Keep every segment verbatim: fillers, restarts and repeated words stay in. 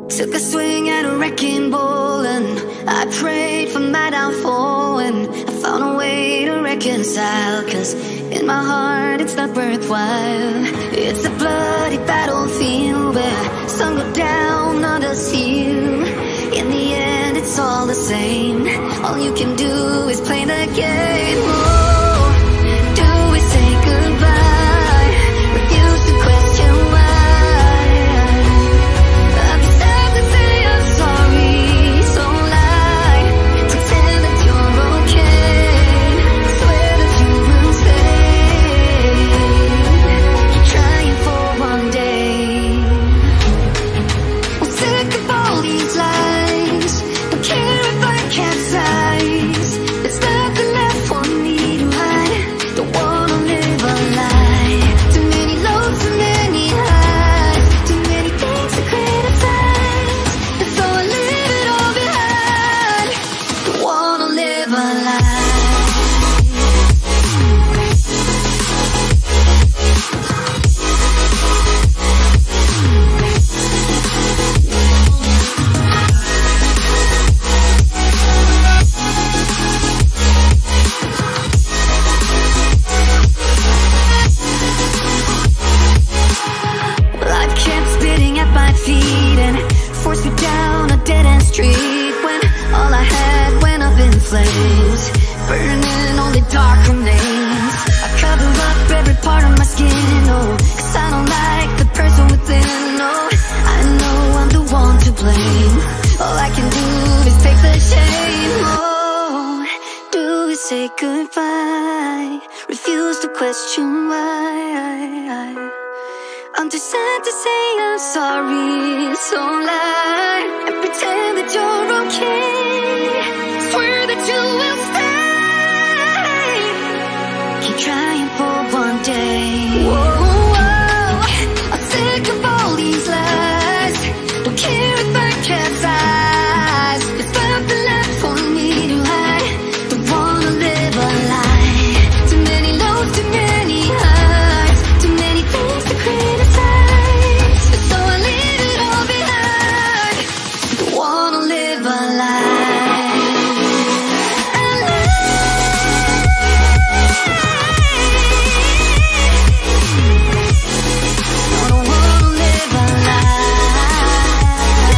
Took a swing at a wrecking ball and I prayed for my downfall, and I found a way to reconcile, cause in my heart it's not worthwhile. It's a bloody battlefield where some go down, others heal. In the end it's all the same. All you can do is play the game. Oh, do we say goodbye? Refuse to question why. I'm sad to say I'm sorry, so lie. Pretend that you're okay. Swear that you will stay. You're trying for one day. I'm sick of all these lies. Don't care if I capsize. There's nothing left for me to hide. Don't wanna live a lie. Too many lows, too many highs. Too many things to criticize. And so I leave it all behind. Don't wanna live a lie. Life kept spitting at my feet and forced me down a dead-end street, when all I had went up in flames, burning only dark remains. I cover up every part of my skin, oh, cause I don't like the person within. Oh, I know I'm the one to blame. All I can do is take the shame. Oh, do we say goodbye? Refuse to question why. I'm too sad to say I'm sorry, so lie and pretend that you're okay. Swear that you will stay. Keep trying for one day. Whoa, whoa. I'm sick of all these lies. Don't care if I capsize. There's nothing left for me to hide. Don't wanna live a lie. Too many lows, too many highs. Too many things to criticize. So I leave it all behind. Don't wanna live a lie. A lie. I don't wanna live a lie.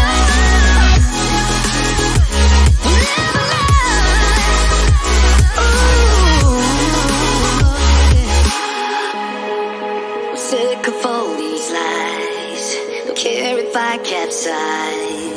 Live a lie. Ooh. I'm sick of all these lies. Don't care if I capsize.